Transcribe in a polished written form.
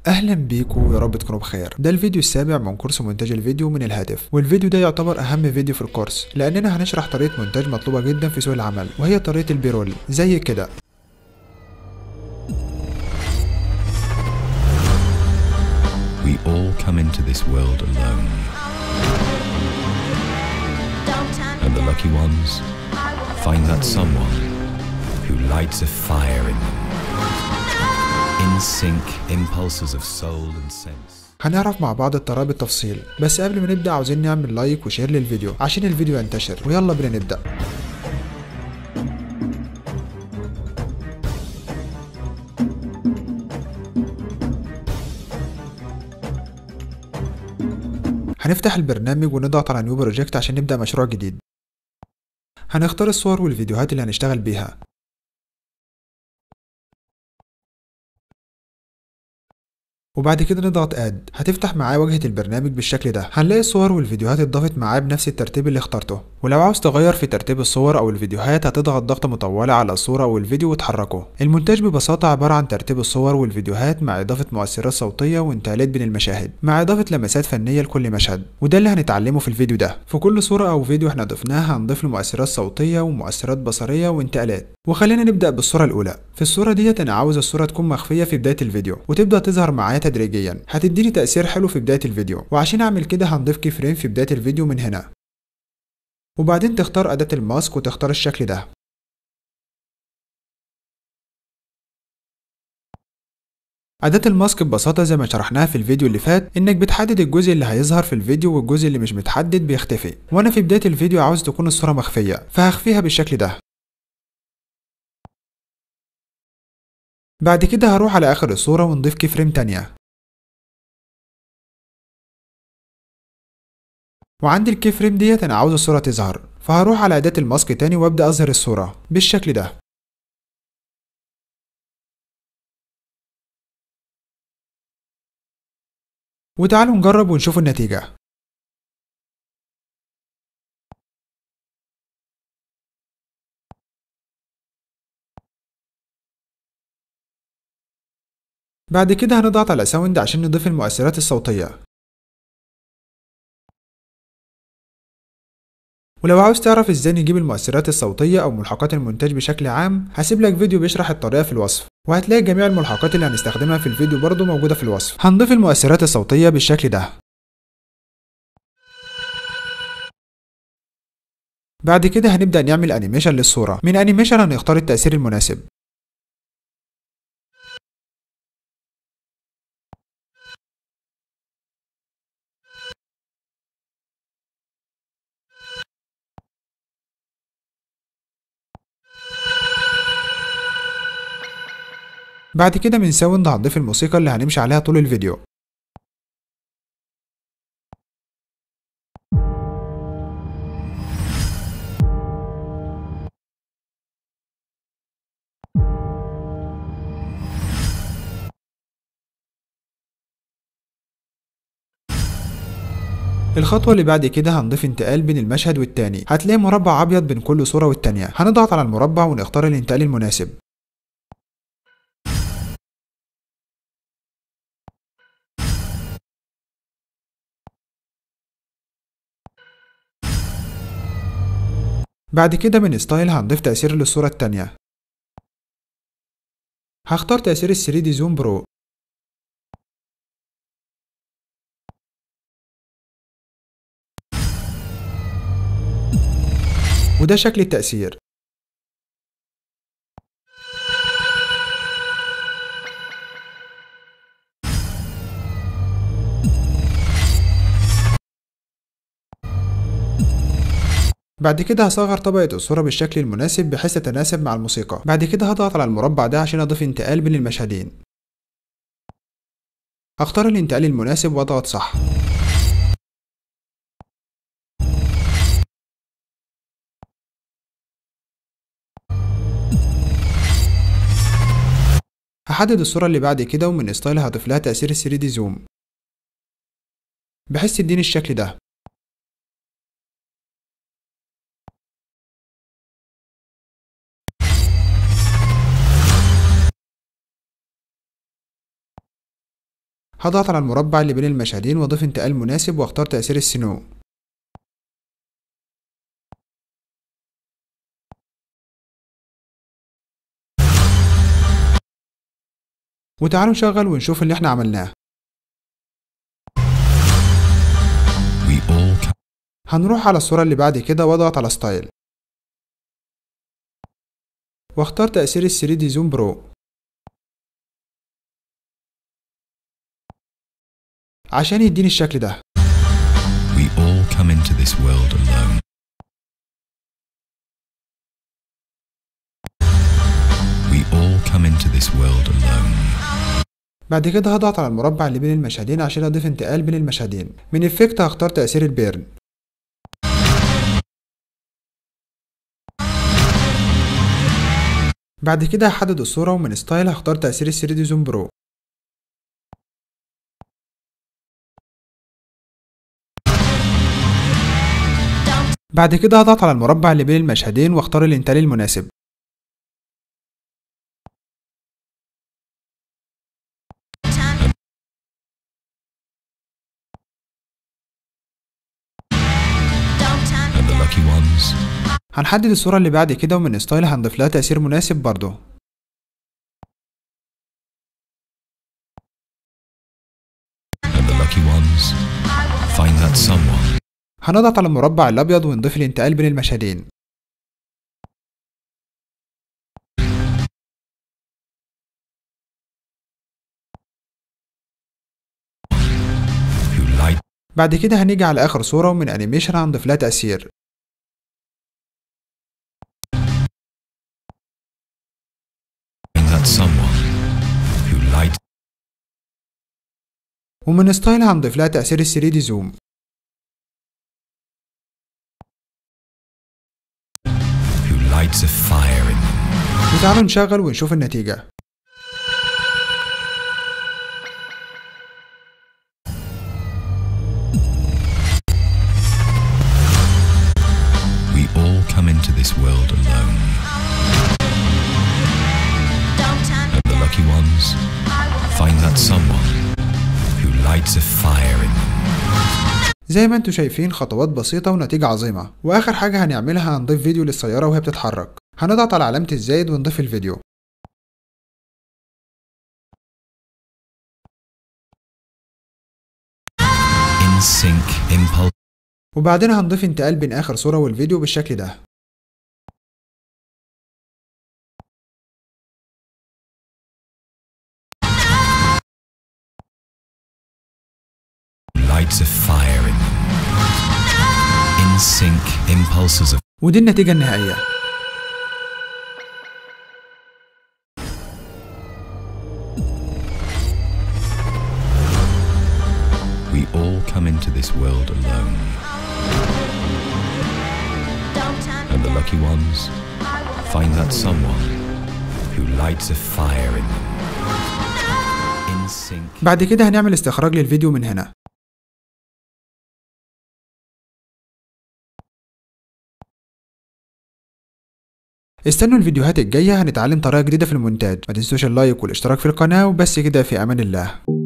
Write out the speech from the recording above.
اهلا بيكم، يا رب تكونوا بخير. ده الفيديو السابع من كورس مونتاج الفيديو من الهاتف، والفيديو ده يعتبر اهم فيديو في الكورس لاننا هنشرح طريقه مونتاج مطلوبه جدا في سوق العمل، وهي طريقه البيرول زي كده. We all come into this world alone, and the lucky ones find that someone who lights a fire in them. In sync impulses of soul and sense. هنعرف مع بعض الطريقه بالتفصيل، بس قبل ما نبدا عاوزين نعمل لايك وشير للفيديو عشان الفيديو ينتشر، ويلا بينا نبدا. هنفتح البرنامج ونضغط على نيو بروجكت عشان نبدا مشروع جديد. هنختار الصور والفيديوهات اللي هنشتغل بيها، وبعد كده نضغط اد. هتفتح معاه واجهة البرنامج بالشكل ده. هنلاقي الصور والفيديوهات اتضافت معاه بنفس الترتيب اللي اخترته، ولو عاوز تغير في ترتيب الصور او الفيديوهات هتضغط ضغطة مطولة على الصورة او الفيديو وتحركه. المونتاج ببساطة عبارة عن ترتيب الصور والفيديوهات مع اضافة مؤثرات صوتية وانتقالات بين المشاهد، مع اضافة لمسات فنية لكل مشهد، وده اللي هنتعلمه في الفيديو ده. في كل صورة او فيديو احنا ضفناها هنضيف له مؤثرات صوتية ومؤثرات بصرية وانتقالات. وخلينا نبدأ بالصورة الأولى. في الصورة ديت أنا عاوز الصورة تكون مخفية في بداية الفيديو وتبدأ تظهر معايا تدريجيا، هتديني تأثير حلو في بداية الفيديو. وعشان أعمل كده هنضيف كي فريم في بداية الفيديو من هنا، وبعدين تختار أداة الماسك وتختار الشكل ده. أداة الماسك ببساطة زي ما شرحناها في الفيديو اللي فات، إنك بتحدد الجزء اللي هيظهر في الفيديو والجزء اللي مش متحدد بيختفي. وأنا في بداية الفيديو عاوز تكون الصورة مخفية، فهخفيها بالشكل ده. بعد كده هروح على آخر الصورة ونضيف كي فريم تانية، وعند الكي فريم ديت انا عاوز الصورة تظهر، فهروح على أداة الماسك تاني وابدأ اظهر الصورة بالشكل ده. وتعالوا نجرب ونشوف النتيجة. بعد كده هنضغط على ساوند عشان نضيف المؤثرات الصوتية. ولو عاوز تعرف ازاي نجيب المؤثرات الصوتية او ملحقات المونتاج بشكل عام، هسيب لك فيديو بيشرح الطريقة في الوصف، وهتلاقي جميع الملحقات اللي هنستخدمها في الفيديو برضو موجودة في الوصف. هنضيف المؤثرات الصوتية بالشكل ده. بعد كده هنبدأ نعمل انيميشن للصورة. من انيميشن هنختار التأثير المناسب. بعد كده من ساوند هنضيف الموسيقى اللي هنمشي عليها طول الفيديو. الخطوة اللي بعد كده هنضيف انتقال بين المشهد والتاني. هتلاقي مربع أبيض بين كل صورة والتانية، هنضغط على المربع ونختار الانتقال المناسب. بعد كده من ستايل هنضيف تأثير للصورة التانية. هختار تأثير ال 3D زوم برو. وده شكل التأثير. بعد كده هصغر طبقة الصورة بالشكل المناسب بحيث تتناسب مع الموسيقى. بعد كده هضغط على المربع ده عشان أضيف انتقال بين المشهدين. هختار الانتقال المناسب واضغط صح. هحدد الصورة اللي بعد كده، ومن ستايل هضيف لها تأثير ال 3D زوم بحيث تديني الشكل ده. هضغط على المربع اللي بين المشهدين واضيف انتقال مناسب واختار تأثير السنو. وتعالوا نشغل ونشوف اللي احنا عملناه. هنروح على الصورة اللي بعد كده واضغط على ستايل واختار تأثير ال 3D زوم برو عشان يديني الشكل ده. We all come into this world alone. We all come into this world alone. بعد كده هضغط على المربع اللي بين المشهدين عشان اضيف انتقال بين المشهدين. من افكت هختار تأثير البيرن. بعد كده هحدد الصورة ومن ستايل هختار تأثير ال 3D زوم برو. بعد كده هضغط على المربع اللي بين المشهدين واختار الانتقال المناسب. هنحدد الصورة اللي بعد كده ومن ستايل هنضيف لها تأثير مناسب برضه. هنضغط على المربع الأبيض ونضيف الانتقال بين المشهدين. بعد كده هنيجي على آخر صورة ومن أنيميشن هنضيف لها تأثير. ومن ستايل هنضيف لها تأثير ال 3D زوم. وتعالوا نشغل ونشوف النتيجة. We all come into this world alone. And the lucky ones find that someone who lights a fire in them. زي ما انتوا شايفين خطوات بسيطة ونتيجة عظيمة. واخر حاجة هنعملها هنضيف فيديو للسيارة وهي بتتحرك. هنضغط على علامة الزائد ونضيف الفيديو. وبعدين هنضيف انتقال بين آخر صورة والفيديو بالشكل ده. ودي النتيجة النهائية. We all come into this world alone. And the lucky ones find that someone who lights a fire in them. بعد كده هنعمل استخراج للفيديو من هنا. استنوا الفيديوهات الجاية هنتعلم طريقة جديدة في المونتاج. ما تنسوش اللايك والاشتراك في القناة وبس كده، في امان الله.